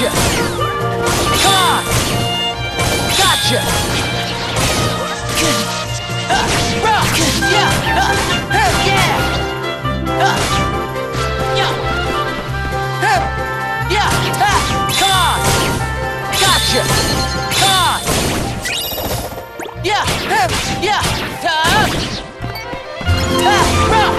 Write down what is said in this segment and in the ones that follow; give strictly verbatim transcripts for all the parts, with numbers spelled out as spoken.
Gotcha! Come on! Gotcha! Uh, rock! Yeah! Uh, uh, yeah! Uh, yeah! Uh, yeah! Uh, come on! Gotcha! Come on! Yeah! Uh, yeah! Uh, uh, rock!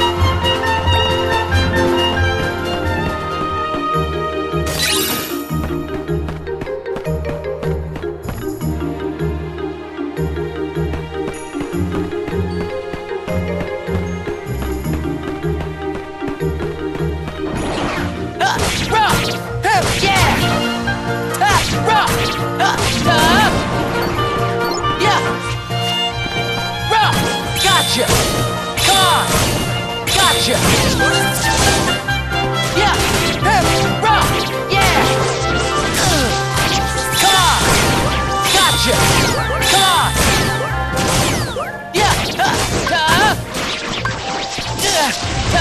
Gotcha! Come on! Gotcha! Yeah! Rock! Yeah! Come on! Gotcha! Come on! Yeah! Uh, uh, uh, uh,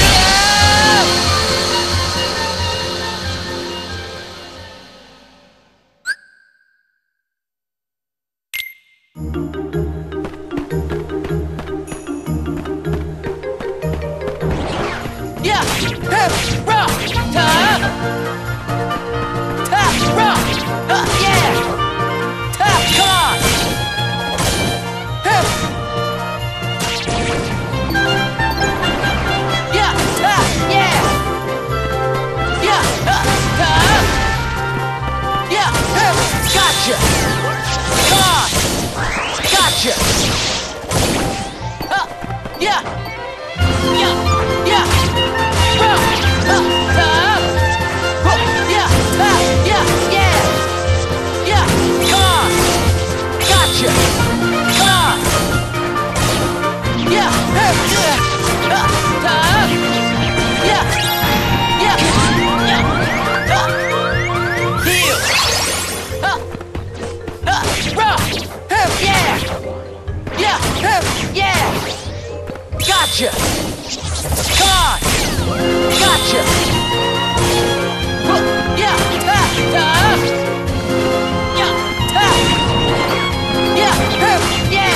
Yeah! Rock! Tap! Tap! Rock! Uh, yeah! Tap! Come on! Tap! Yeah! Tap! Yeah! Yeah! Uh, tap! Yeah! Tap! Gotcha! Come on! Gotcha! Uh, yeah! Yeah! Yeah! Rock! Uh, tap! Oh, yeah! Tap! Yeah! Yeah! Yeah! Come on! Gotcha! Come on! Yeah! Uh, yeah! Uh, tap! Yeah! Yeah! Yeah! Uh, heel! Uh, uh, rock! Uh, yeah! Yeah! Uh, yeah! Gotcha! Come on! Gotcha! Oh, yeah! Tap! Tap! Yeah! Tap! Yeah! Tap! Yeah!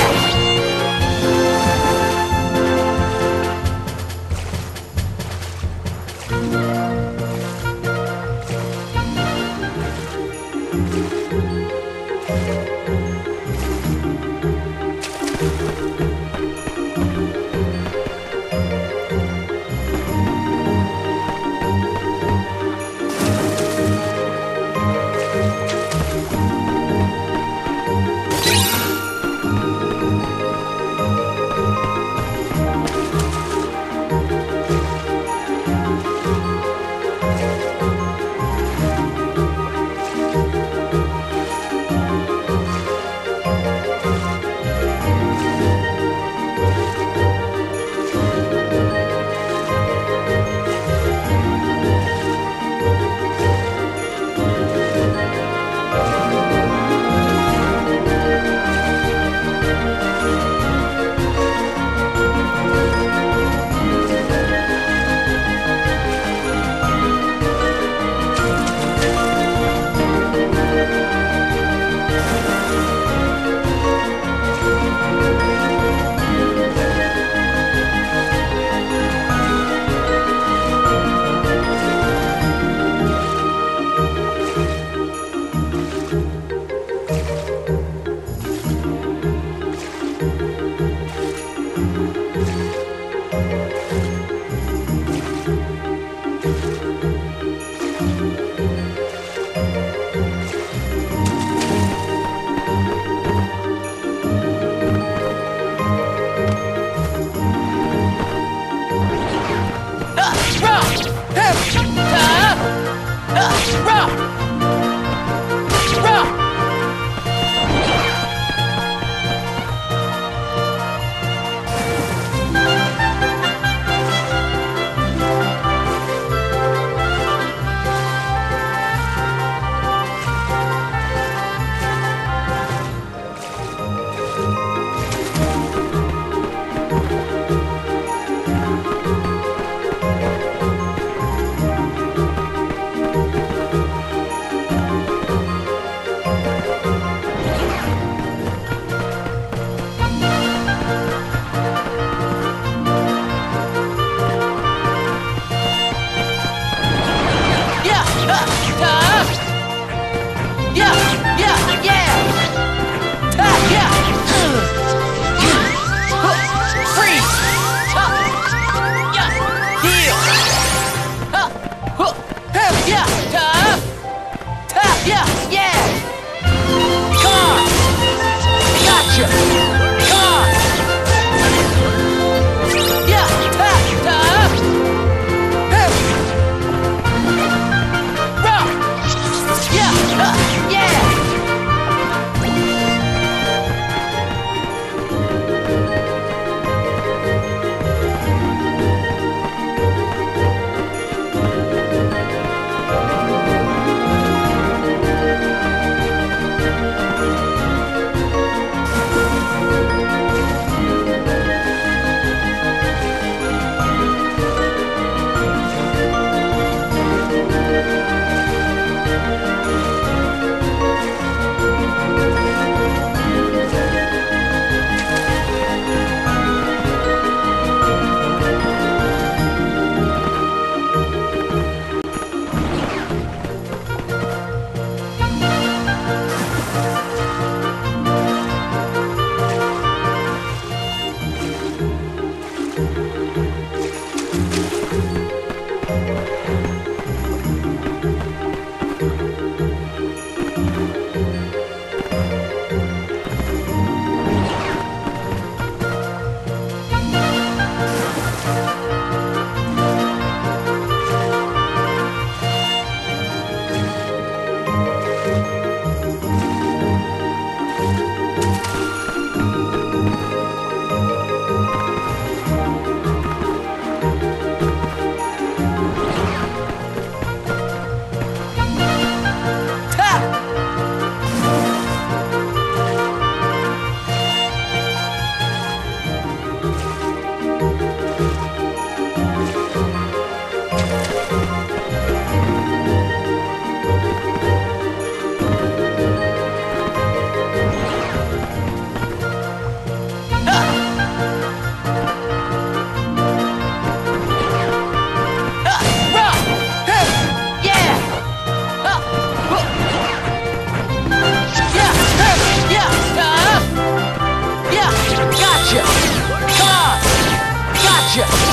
Gotcha!